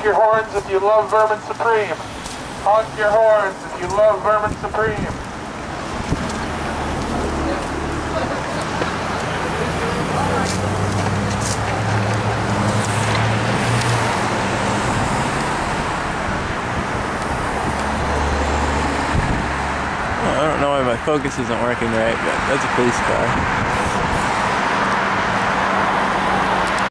your horns if you love Vermin Supreme. Honk your horns if you love Vermin Supreme. I don't know why my focus isn't working right, but that's a police car.